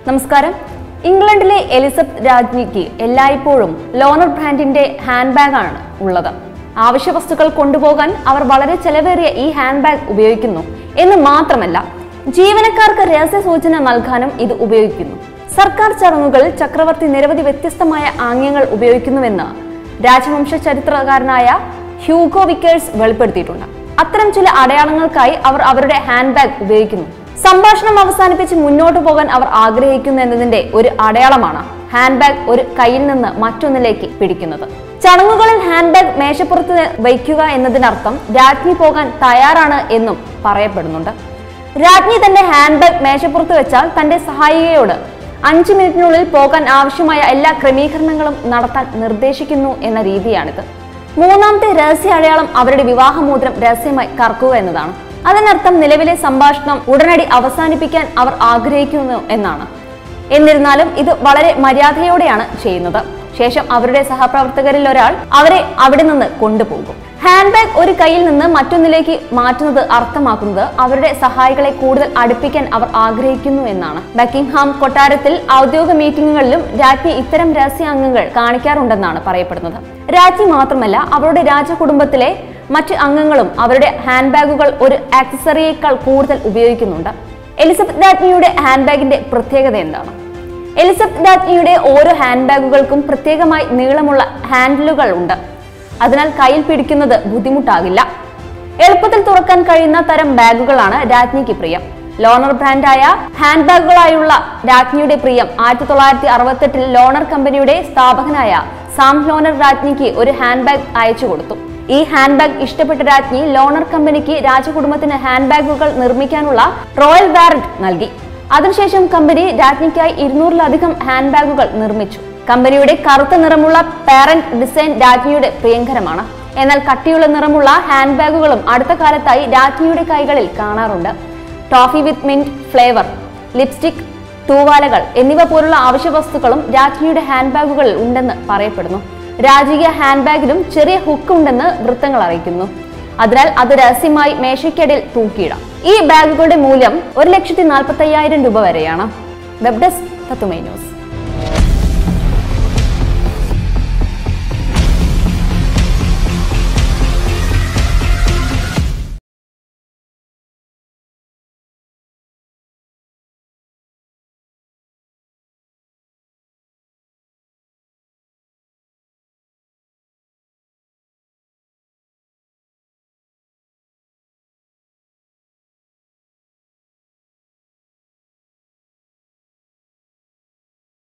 നമസ്കാരം. ഇംഗ്ലണ്ടിലെ എലിസബത്ത് രാജ്ഞിക്ക് എല്ലായ്പ്പോഴും ലോണർ ബ്രാൻഡിന്റെ ഹാൻഡ് ബാഗ് ആണ് ഉള്ളത്. ആവശ്യ വസ്തുക്കൾ കൊണ്ടുപോകാൻ അവർ വളരെ ചെലവേറിയ ഈ ഹാൻഡ് ബാഗ് ഉപയോഗിക്കുന്നു എന്ന് മാത്രമല്ല, ജീവനക്കാർക്ക് രഹസ്യ സൂചന നൽകാനും ഇത് ഉപയോഗിക്കുന്നു. സർക്കാർ ചടങ്ങുകളിൽ ചക്രവർത്തി നിരവധി വ്യത്യസ്തമായ ആംഗ്യങ്ങൾ ഉപയോഗിക്കുന്നുവെന്ന് രാജവംശ ചരിത്രകാരനായ ഹ്യൂഗോ വിക്കേഴ്സ് വെളിപ്പെടുത്തിയിട്ടുണ്ട്. അത്തരം ചില അടയാളങ്ങൾക്കായി അവർ അവരുടെ ഹാൻഡ് ബാഗ് ഉപയോഗിക്കുന്നു. സംഭാഷണം അവസാനിപ്പിച്ച് മുന്നോട്ട് പോകാൻ അവർ ആഗ്രഹിക്കുന്നു എന്നതിന്റെ ഒരു അടയാളമാണ് ഹാൻഡ് ബാഗ് ഒരു കയ്യിൽ നിന്ന് മറ്റൊന്നിലേക്ക് പിടിക്കുന്നത്. ചടങ്ങുകളിൽ ഹാൻഡ് ബാഗ് മേശപ്പുറത്ത് വയ്ക്കുക എന്നതിനർത്ഥം രാജ്ഞി പോകാൻ തയ്യാറാണ് എന്നും പറയപ്പെടുന്നുണ്ട്. രാജ്ഞി തന്റെ ഹാൻഡ് ബാഗ് മേശപ്പുറത്ത് വെച്ചാൽ തന്റെ സഹായികയോട് 5 മിനിറ്റിനുള്ളിൽ പോകാൻ ആവശ്യമായ എല്ലാ ക്രമീകരണങ്ങളും നടത്താൻ നിർദ്ദേശിക്കുന്നു എന്ന രീതിയാണിത്. മൂന്നാമത്തെ രഹസ്യ അടയാളം അവരുടെ വിവാഹമോതിരം രഹസ്യമായി കറക്കുക എന്നതാണ്. അതിനർത്ഥം നിലവിലെ സംഭാഷണം ഉടനടി അവസാനിപ്പിക്കാൻ അവർ ആഗ്രഹിക്കുന്നു എന്നാണ്. എന്നിരുന്നാലും ഇത് വളരെ മര്യാദയോടെയാണ് ചെയ്യുന്നത്. ശേഷം അവരുടെ സഹപ്രവർത്തകരിൽ ഒരാൾ അവരെ അവിടെ നിന്ന് കൊണ്ടുപോകും. ഹാൻഡ് ബാഗ് ഒരു കയ്യിൽ നിന്ന് മറ്റൊന്നിലേക്ക് മാറ്റുന്നത് അർത്ഥമാക്കുന്നത് അവരുടെ സഹായികളെ കൂടുതൽ അടുപ്പിക്കാൻ അവർ ആഗ്രഹിക്കുന്നു എന്നാണ്. ബക്കിംഗ്ഹാം കൊട്ടാരത്തിൽ ഔദ്യോഗിക മീറ്റിംഗുകളിലും രാജ്ഞി ഇത്തരം രഹസ്യാംഗങ്ങൾ കാണിക്കാറുണ്ടെന്നാണ് പറയപ്പെടുന്നത്. രാജ്ഞി മാത്രമല്ല, അവരുടെ രാജകുടുംബത്തിലെ മറ്റ് അംഗങ്ങളും അവരുടെ ഹാൻഡ് ബാഗുകൾ ഒരു ആക്സസറിയേക്കാൾ കൂടുതൽ ഉപയോഗിക്കുന്നുണ്ട്. എലിസബത്ത് രാജ്ഞിയുടെ ഹാൻഡ് ബാഗിന്റെ പ്രത്യേകത എന്താണ്? എലിസബത്ത് രാജ്ഞിയുടെ ഓരോ ഹാൻഡ് ബാഗുകൾക്കും പ്രത്യേകമായി നീളമുള്ള ഹാൻഡിലുകൾ ഉണ്ട്. അതിനാൽ കയ്യിൽ പിടിക്കുന്നത് ബുദ്ധിമുട്ടാകില്ല. എളുപ്പത്തിൽ തുറക്കാൻ കഴിയുന്ന തരം ബാഗുകളാണ് രാജ്ഞിക്ക് പ്രിയം. ലോണർ ബ്രാൻഡായ ഹാൻഡ് ബാഗുകളായുള്ള രാജ്ഞിയുടെ പ്രിയം 1968 ലോണർ കമ്പനിയുടെ സ്ഥാപകനായ സാം ലോണർ രാജ്ഞിക്ക് ഒരു ഹാൻഡ് ബാഗ് അയച്ചു കൊടുത്തു. ഈ ഹാൻഡ് ബാഗ് ഇഷ്ടപ്പെട്ട രാജ്ഞി ലോണർ കമ്പനിക്ക് രാജകുടുംബത്തിന് ഹാൻഡ് ബാഗുകൾ നിർമ്മിക്കാനുള്ള റോയൽ വാറന്റ് നൽകി. അതിനുശേഷം കമ്പനി രാജ്ഞിക്കായി 200-ലധികം ഹാൻഡ് ബാഗുകൾ നിർമ്മിച്ചു. കമ്പനിയുടെ കറുത്ത നിറമുള്ള പാരന്റ് ഡിസൈൻ രാജ്ഞിയുടെ പ്രിയങ്കരമാണ്. എന്നാൽ കട്ടിയുള്ള നിറമുള്ള ഹാൻഡ് ബാഗുകളും അടുത്ത കാലത്തായി രാജ്ഞിയുടെ കൈകളിൽ കാണാറുണ്ട്. Toffee with mint flavour, lipstick, തൂവാലകൾ എന്നിവ പോലുള്ള ആവശ്യ വസ്തുക്കളും രാജ്ഞിയുടെ ഹാൻഡ് ബാഗുകളിൽ ഉണ്ടെന്ന് പറയപ്പെടുന്നു. രാജകീയ ഹാൻഡ് ബാഗിലും ചെറിയ ഹുക്ക് ഉണ്ടെന്ന് വൃത്തങ്ങൾ അറിയിക്കുന്നു. അതിനാൽ അത് രഹസ്യമായി മേശയ്ക്കടിയിൽ തൂക്കിയിടാം. ഈ ബാഗുകളുടെ മൂല്യം 1,45,000 രൂപ വരെയാണ്. Web desk Tatwamayi news.